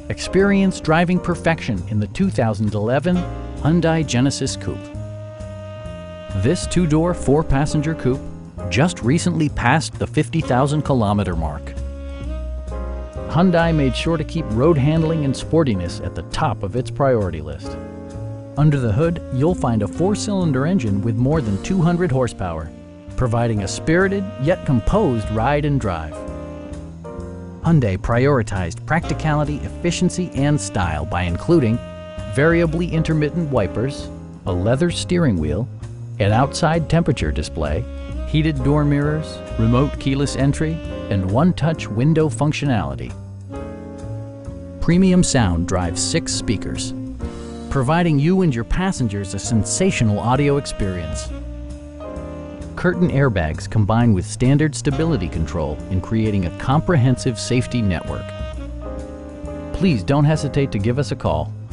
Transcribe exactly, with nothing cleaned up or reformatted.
Experience driving perfection in the two thousand eleven Hyundai Genesis Coupe. This two-door, four-passenger coupe just recently passed the fifty thousand kilometer mark. Hyundai made sure to keep road handling and sportiness at the top of its priority list. Under the hood, you'll find a four-cylinder engine with more than two hundred horsepower, providing a spirited yet composed ride and drive. Hyundai prioritized practicality, efficiency, and style by including variably intermittent wipers, a leather steering wheel, an outside temperature display, heated door mirrors, remote keyless entry, and one-touch window functionality. Premium sound drives six speakers, providing you and your passengers a sensational audio experience. Curtain airbags combine with standard stability control in creating a comprehensive safety network. Please don't hesitate to give us a call.